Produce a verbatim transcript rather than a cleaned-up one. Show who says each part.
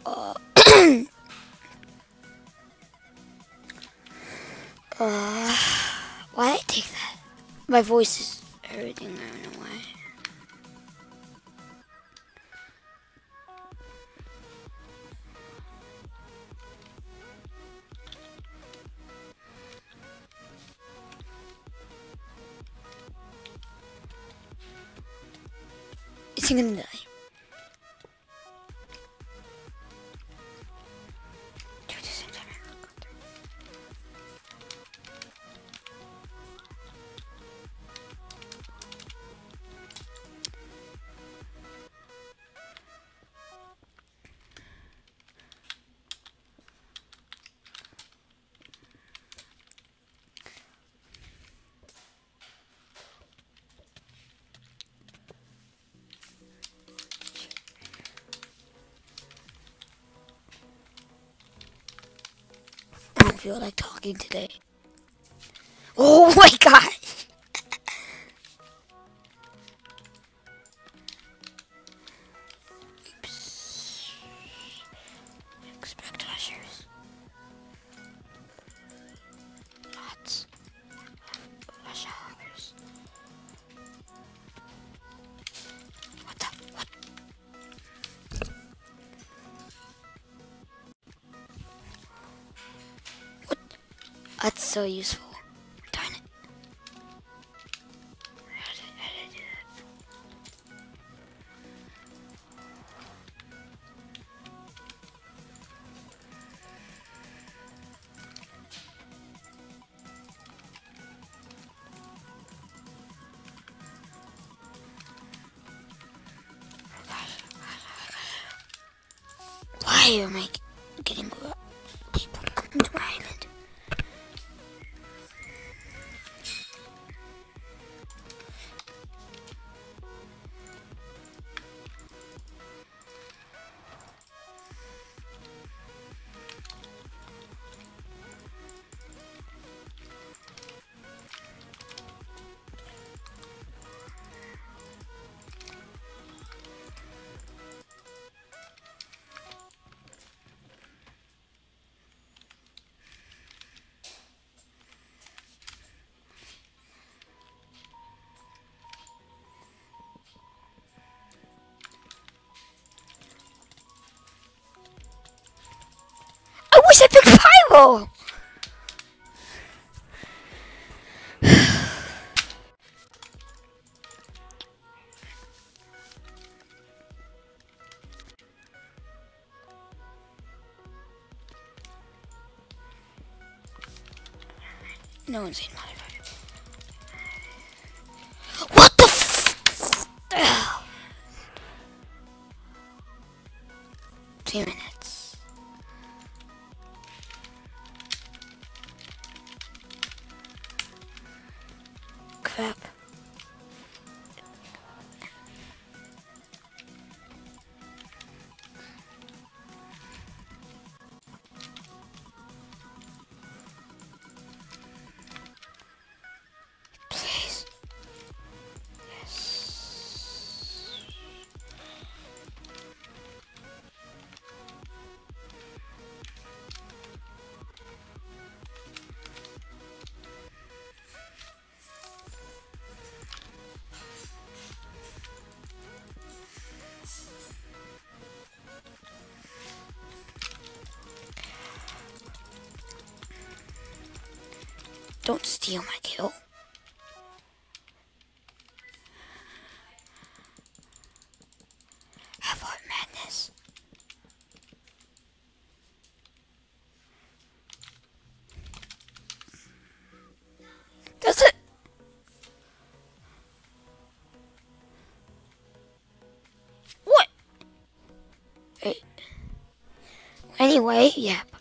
Speaker 1: Uh, uh, why did I take that? My voice is hurting, I don't know why. Is he gonna die? I don't feel like talking today. Oh my gosh! Oops. Expect ushers. Lots of ushers. What the? What? What? That's so useful. Darn it. How did, how did I do that? Why am I getting people coming to my island? I wish I picked Pyro! No one's seen modifier. What the f- Two minutes. Crap. Please. Yes. Don't steal my kill. Have heart madness. Does it? What? Wait. Anyway, yeah.